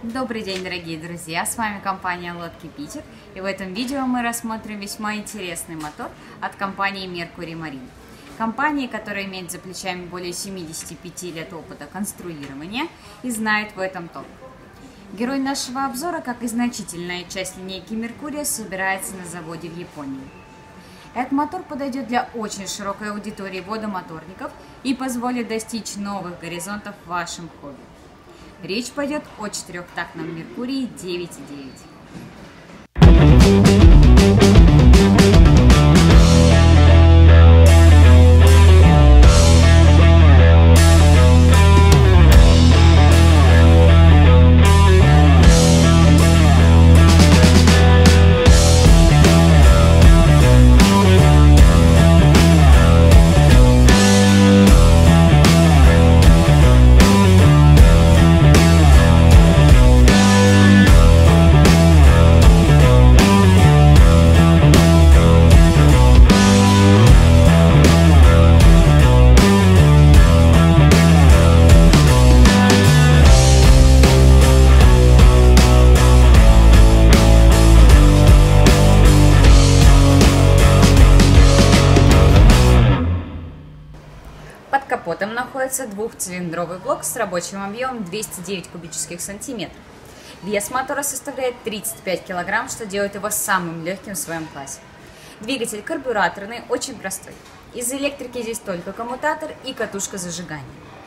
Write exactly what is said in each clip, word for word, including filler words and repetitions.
Добрый день, дорогие друзья! С вами компания Лодки Питер, и в этом видео мы рассмотрим весьма интересный мотор от компании Mercury Marine. Компании, которая имеет за плечами более семидесяти пяти лет опыта конструирования и знает в этом толк. Герой нашего обзора, как и значительная часть линейки Mercury, собирается на заводе в Японии. Этот мотор подойдет для очень широкой аудитории водомоторников и позволит достичь новых горизонтов в вашем хобби. Речь пойдет о четырехтактном Mercury девять и девять. Под капотом находится двухцилиндровый блок с рабочим объемом двести девять кубических сантиметров. Вес мотора составляет тридцать пять килограмм, что делает его самым легким в своем классе. Двигатель карбюраторный, очень простой. Из электрики здесь только коммутатор и катушка зажигания.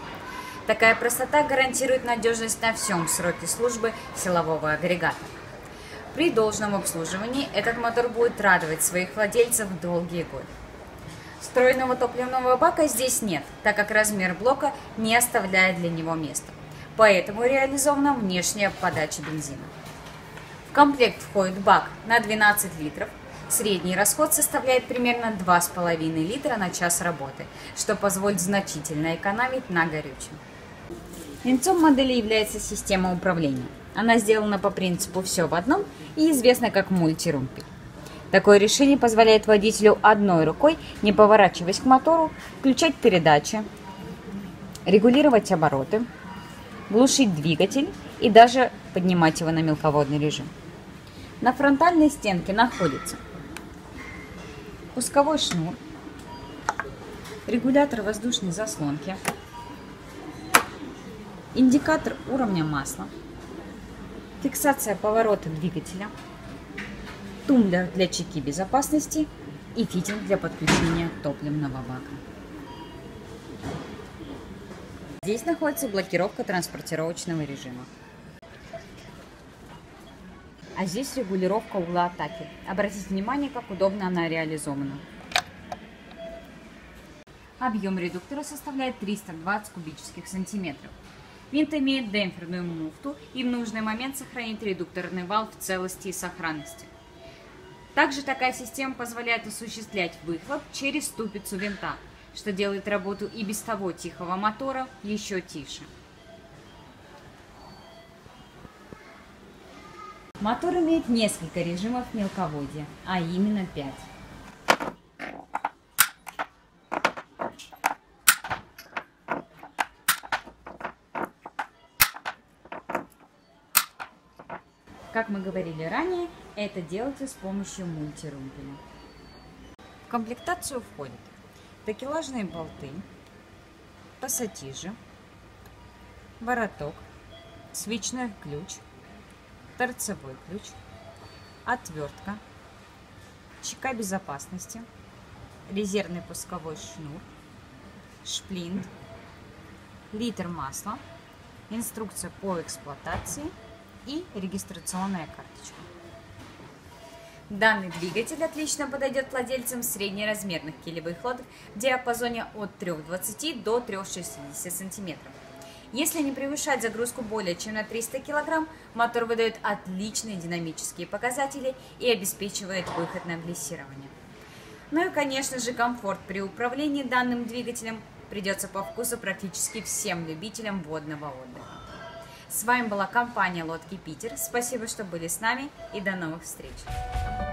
Такая простота гарантирует надежность на всем сроке службы силового агрегата. При должном обслуживании этот мотор будет радовать своих владельцев долгие годы. Встроенного топливного бака здесь нет, так как размер блока не оставляет для него места. Поэтому реализована внешняя подача бензина. В комплект входит бак на двенадцать литров. Средний расход составляет примерно два с половиной литра на час работы, что позволит значительно экономить на горючем. Венцом модели является система управления. Она сделана по принципу «все в одном» и известна как мультирумпель. Такое решение позволяет водителю одной рукой, не поворачиваясь к мотору, включать передачи, регулировать обороты, глушить двигатель и даже поднимать его на мелководный режим. На фронтальной стенке находится пусковой шнур, регулятор воздушной заслонки, индикатор уровня масла, фиксация поворота двигателя, тумблер для чеки безопасности и фитинг для подключения топливного бака. Здесь находится блокировка транспортировочного режима. А здесь регулировка угла атаки. Обратите внимание, как удобно она реализована. Объем редуктора составляет триста двадцать кубических сантиметров. Винт имеет демпферную муфту и в нужный момент сохранит редукторный вал в целости и сохранности. Также такая система позволяет осуществлять выхлоп через ступицу винта, что делает работу и без того тихого мотора еще тише. Мотор имеет несколько режимов мелководья, а именно пять. Как мы говорили ранее, это делается с помощью мультирумпеля. В комплектацию входят такелажные болты, пассатижи, вороток, свечной ключ, торцевой ключ, отвертка, чека безопасности, резервный пусковой шнур, шплинт, литр масла, инструкция по эксплуатации и регистрационная карточка. Данный двигатель отлично подойдет владельцам среднеразмерных килевых лодок в диапазоне от трёх двадцати до трёх шестидесяти сантиметров. Если не превышать загрузку более чем на триста килограмм, мотор выдает отличные динамические показатели и обеспечивает выход на глиссирование. Ну и, конечно же, комфорт при управлении данным двигателем придется по вкусу практически всем любителям водного отдыха. С вами была компания Лодки Питер. Спасибо, что были с нами, и до новых встреч!